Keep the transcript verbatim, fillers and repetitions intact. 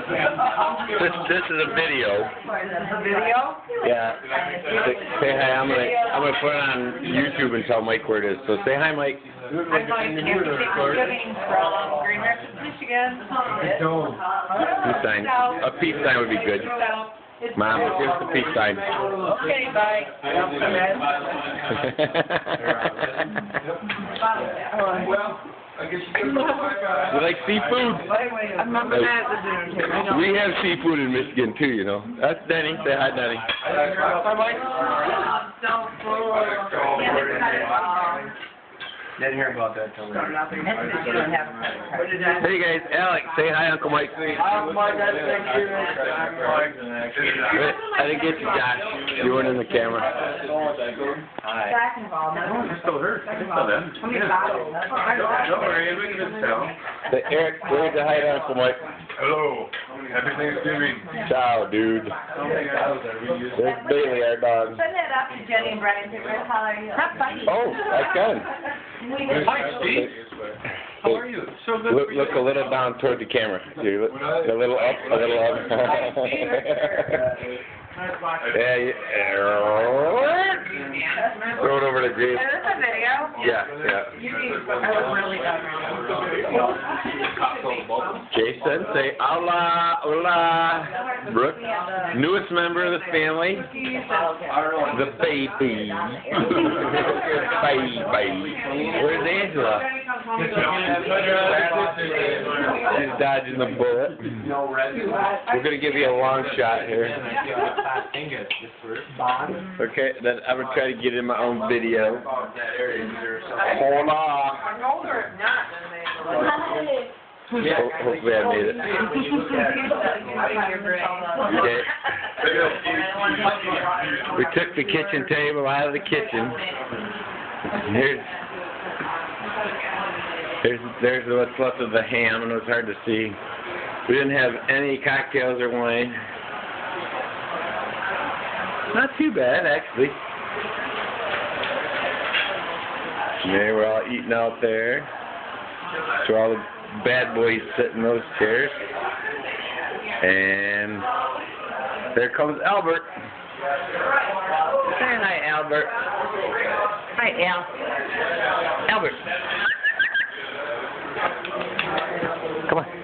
This this is a video. A video? Yeah. Say, say hi. I'm gonna I'm gonna put it on YouTube and tell Mike where it is. So say hi, Mike. I'm like Thanksgiving from Grand Rapids, Michigan. Peace sign. A peace sign would be good. Mom, here's the peace sign. Okay, bye. You like seafood? I remember that at the dinner table. We have seafood in Michigan too, you know. That's Denny. Say hi, Denny. Didn't hear about that till later. Hey guys, Alex, say hi, Uncle Mike. I'm Mike, I think you. Wait, I didn't get you, Josh. You weren't in the camera. Hi. It's still hurt. It's still there. Don't worry, we can tell. Say, Eric, where's the hi to Uncle Mike? Hello. Happy Thanksgiving. Ciao, dude. There's Bailey, our dog. Send that up to Jenny and Brian. Say, Rick, how are you? Not funny. Oh, I can. Hi, Steve. How are you? So good. Look, look a little down toward the camera. You look, a little up, a little up. Yeah, yeah. Throw it over to Jason. Is this a video? Yeah, yeah. I was really done. Jason, say hola, hola. Brooke, newest member of the family. The baby. Baby. Where's Angela? She's dodging the bullet. We're going to give you a long shot here. Okay, then I'm going to try to get in my own video. Hola. Ho- Hopefully I made it. Okay. We took the kitchen table out of the kitchen. Here's, there's, there's what's left of the ham, and it was hard to see. We didn't have any cocktails or wine. Not too bad, actually. And there, we're all eating out there. So all the bad boys sit in those chairs. And there comes Albert. Say hi, Albert. Hi, Al. Albert. Come on.